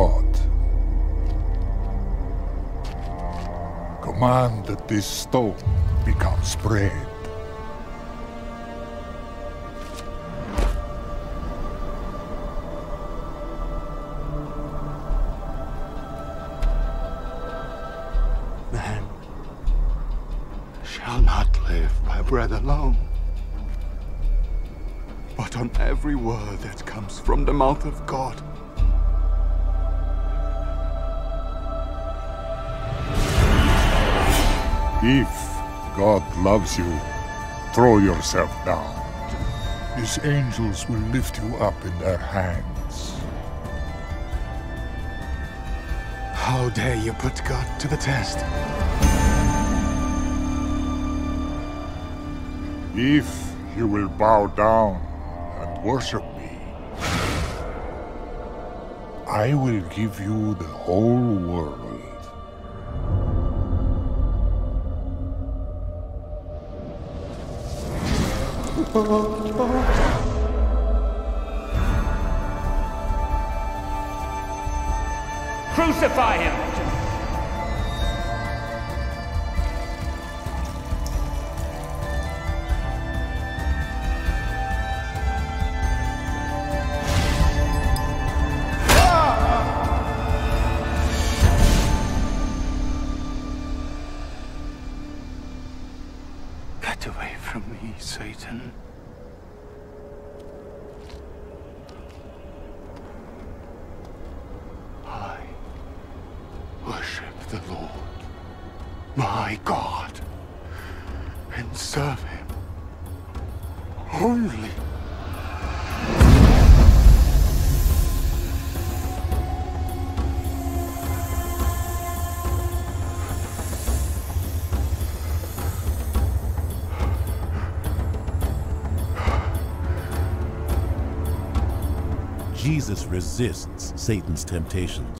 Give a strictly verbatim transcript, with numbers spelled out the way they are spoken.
God. Command that this stone becomes bread. Man shall not live by bread alone, but on every word that comes from the mouth of God. If God loves you, throw yourself down. His angels will lift you up in their hands. How dare you put God to the test? If you will bow down and worship me, I will give you the whole world. Crucify him! Get away from me, Satan. I worship the Lord, my God, and serve him only. Jesus resists Satan's temptations.